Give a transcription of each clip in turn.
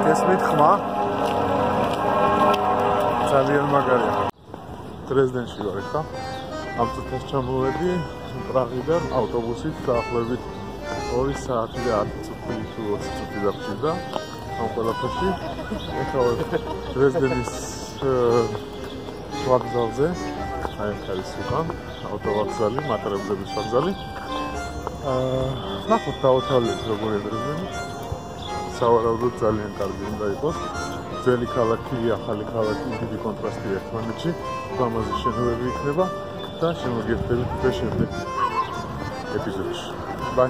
ესმით ხმა ძალიან მაგარია. დრეზდენში ვარ ხა. ამ წუთას ჩამოვედი პრაღიდან ავტობუსით დაახლოებით 2 საათი და 10 წუთი თუ 20 წუთი დაგჭირდა ამ ყველაფერში. ეხლა დრეზდენის ვокзалზე, აი ეს არის უკან ავტოვокзალი, მატრებლების ვокзალი. ნახოთ დავთვალეთ როგორია დრეზდენი. სავარაუდოდ ძალიან კარგი უნდა იყოს. ძველი ქალაქი, ახალი ქალაქი, დიდი კონტრასტი ერთმანეთში, ლამაზი შენობები იქნება და შემოგიერთდებით უკვე შემდეგ ეპიზოდში. Bye.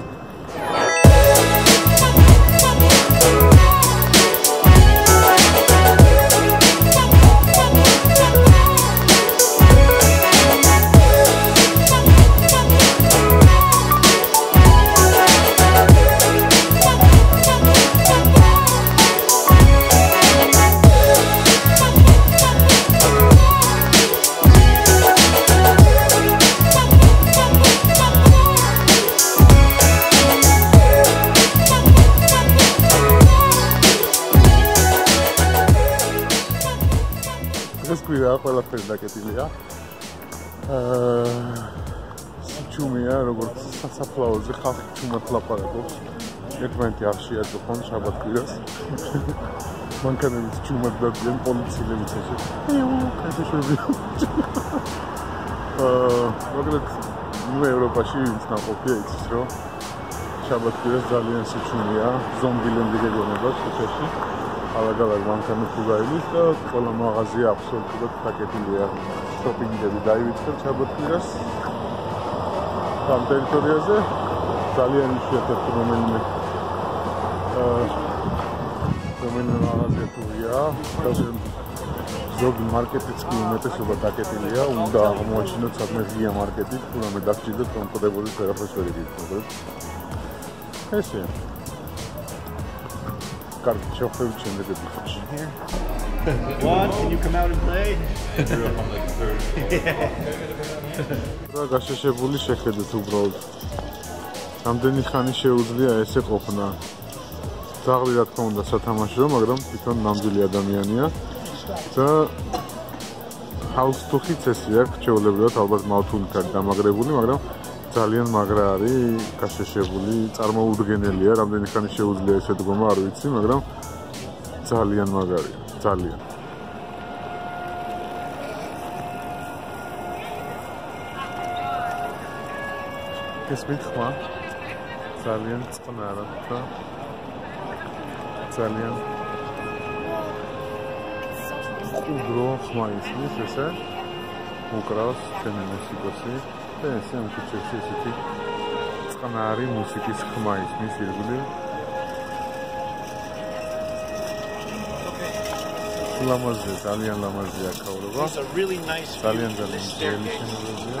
ყველაფერი დაკეტილია. სიჩუმეა, როგორც სასაფლაოზე ხალხი ჩუმად ლაპარაკობს. ერთმანეთი არ შეაწუხონ შაბათ-კვირას. მანქანებით ჩუმად დადგენ პოლიციელებიც ესე. კაცოები. მაგრამ ნუ ევროპაში ვინც ნაყოფია იცის, რომ შაბათ-კვირას ძალიან სიჩუმეა, ზომბილენდი გეგონება ქუჩაში. ალაგ-ალაგ მანქანებს უგაილის და ყველა მაღაზია აბსოლუტურად დაკეტილია. შოპინგები დაივიწყეთ შაბათ-კვირას. ამ ტერიტორიაზე ძალიან იშვიათად რომელიმე მაღაზია თურია. ზოგი მარკეტიც კი უმეტესობა დაკეტილია. უნდა აღმოაჩინოთ სადმე ღია მარკეტი, თუმცა დაგჭირდეთ კონკრეტული ვერაფერს ვერ იგებთ. ესე What? Can you come out and play? გაშეშებული შეხედეთ უბრალოდ. რამდენი ხანი შეუძლია ესე ყოფნა. ძაღლი რა თქმა უნდა სათამაშო, მაგრამ თვითონ ნამდვილი ადამიანია და ჰაუსტუხიც ესე აქვს, ჩვეულებრივად ალბათ მავთულით არის დამაგრებული, მაგრამ ძალიან მაგრა არის, გაშეშებული, წარმოუდგენელია, რამდენი ხანი შეუძლია ესე დგომა, არ ვიცი, მაგრამ ძალიან მაგარია, ძალიან. ესმით ხმა, ძალიან წყნარა და ძალიან უგრო ხმა ისმის ესე, უკრავს ჩემი მუსიკოსი. და ესე ამ ქუჩაში ესეთი წყნარი მუსიკის ხმა ისმის ირგვლივ. ლამაზია, ძალიან ლამაზია აქაურობა. ძალიან ძალიან ძველი შენობებია.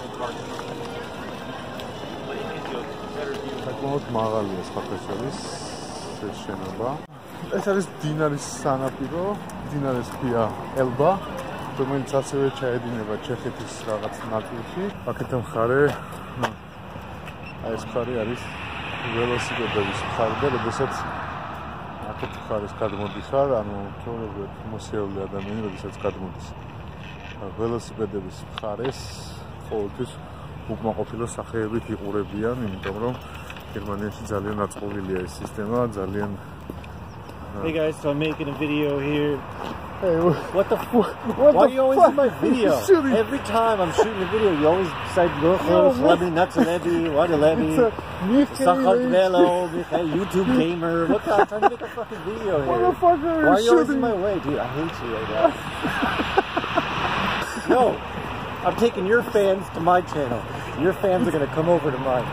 საკმაოდ მაღალია სხვათაშორის ეს შენობა. ეს არის დინარის სანაპირო, დინარის ქვია ელბა. რომელიც ასევე ჩაედინება ჩეხეთის რაღაც ნაწილში. აქეთ მხარე, აი ეს მხარე არის ველოსიპედების მხარე და როდესაც აქეთ მხარეს გადმოდის არ, ანუ თორემ მოსიაული ადამიანი როდესაც გადმოდის ველოსიპედების მხარეს ყოველთვის უკმაყოფილო სახეებით იყურებიან, იმიტომ რომ გერმანიაში ძალიან აწყობილია ეს სისტემა, ძალიან Hey guys, so I'm making a video here. Hey, what the fuck? Why are you always in my video? Every time I'm shooting a video, you always say, Lebi, not Lebi, what a Lebi, Sachart Velo, YouTube gamer. What the? I'm trying to make a fucking video here. Why are you always in my way, dude? I hate you right now. No, I'm taking your fans to my channel. Your fans are gonna come over to mine.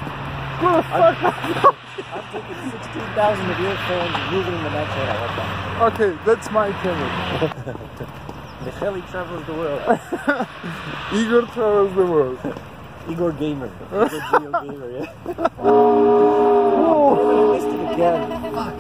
I'm taking 16,000 of your fans and moving them to my channel. Okay, that's my channel. Micheli travels the world. Igor travels the world. Igor Gamer. Igor Geo Gamer, yeah. Oh, I missed it again. Fuck.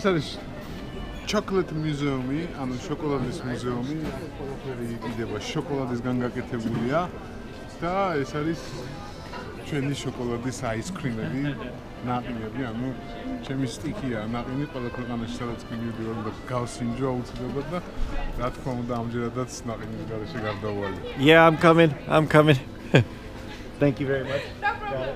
არის chocolate museum-ი, ანუ შოკოლადის მუზეუმი, ყველაფერი იყიდება შოკოლადისგან გაკეთებულია და ეს არის ჩვენი შოკოლადის აისკრიმები, ნაყინები, ანუ ჩემი სტიქია ნაყინი ყველა ქვეყანაში სადაც მივიდივარ და გავსინჯო აუცილებლად და რა თქმა უნდა ამჯერადაც ნაყინის გარეშე გარდაუვალე. Yeah, I'm coming. Thank you very much. No problem.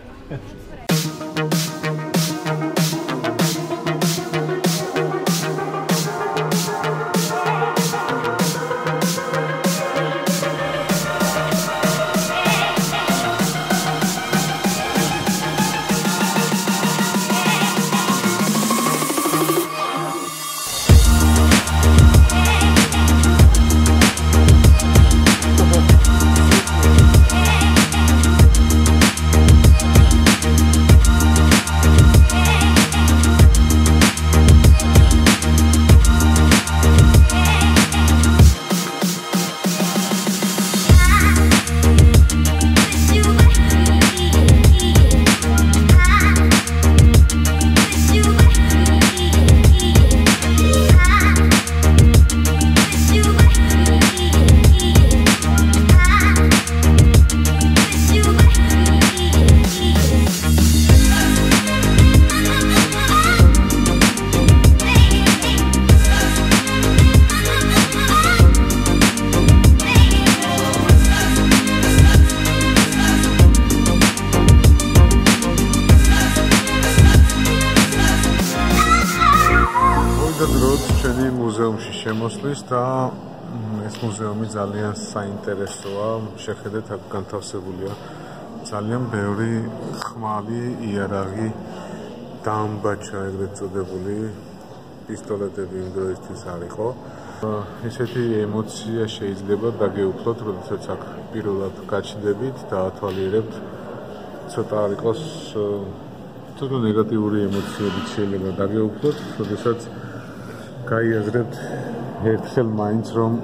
ჩვენი მუზეუმში შემოსვლის და ეს მუზეუმი ძალიან საინტერესოა. შეხედეთ, აქ განთავსებულია ძალიან ბევრი ხმალი, იარაღი, დამბაჩა ეგრეთ წოდებული პისტოლეტები იმ დროისთვის არ იყო. ისეთი ემოცია შეიძლება დაგეუფლოთ, როდესაც აქ პირველად გაჩნდებით და ათვალიერებთ. ცოტა არ იყოს ცოტა ნეგატიური ემოციები შეიძლება დაგეუფლოთ, როდესაც გაიაზრებთ ერთხელ მაინც რომ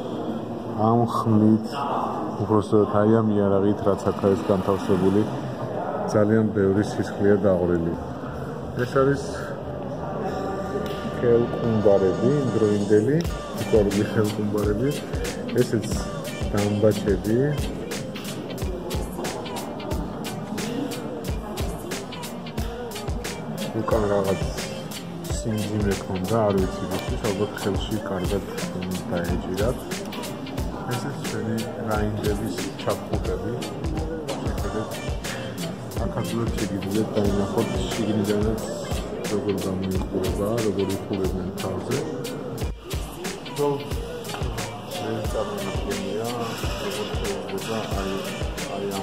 ამ ხმლით უბრალოდ აი ამ იარაღით რაც აქ არის განთავსებული ძალიან ბევრი სისხლია დაყრილი. ეს არის ხელკუმბარები, იმდროინდელი ისტორიული ხელკუმბარები, ესეც დამბაჩები. უკან რაღაც სიმძიმე ქონდა, არ ვიცი ის, ალბათ ხელში კარგად დაეჭირათ. ესეც ჩვენი რაინდების ჩაფხუტები. შეხედეთ, აქ ადვილად შეგიძლიათ დაინახოთ შიგნიდანაც როგორ გამოიყურება, როგორ იყურებენ თავზე. ეს წარმომადგენია, როგორ შეიძლება აი ამ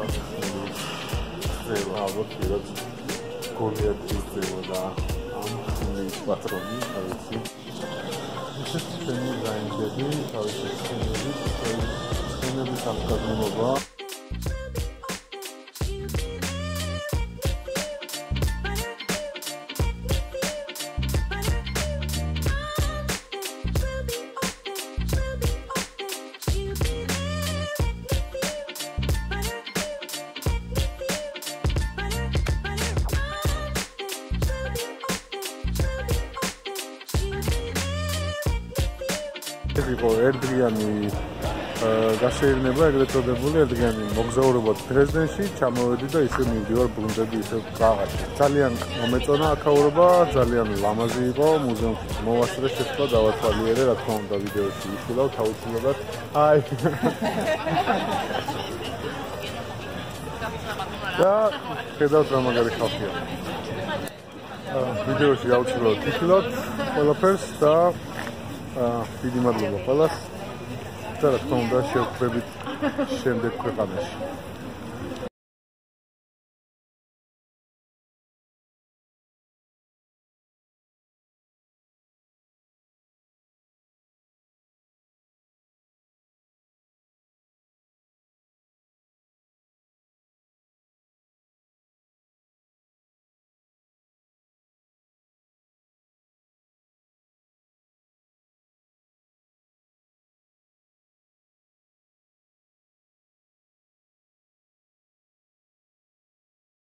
ხება ალბათ ვიღაც გოლიათი ხდება ამ პატრონი, თავისი. ეს ჩვენი რაინდები, თავისი სცენების აღკარგულობა. იყო ერთდღიანი გასეირნება, ეგრეთ წოდებული ერთდღიანი მოგზაურობა დრეზდენში, ჩამოვედი და ისე მივდივარ ბრუნდები ისე რაღაცა. ძალიან მომეწონა აქაურობა, ძალიან ლამაზი იყო, მუზეუმში მოვასწრე შეცვლა დავათვალიერე, რა თქმა უნდა ვიდეოში ვიხილავ თავისუფლად. აი. და ხედავთ რა მაგარი ხალხია. ვიდეოში აუცილებლად ვიხილავთ ყველაფერს და დიდი მადლობა ყველას და რა თქმა უნდა შევხვდებით შემდეგ ქვეყანაში.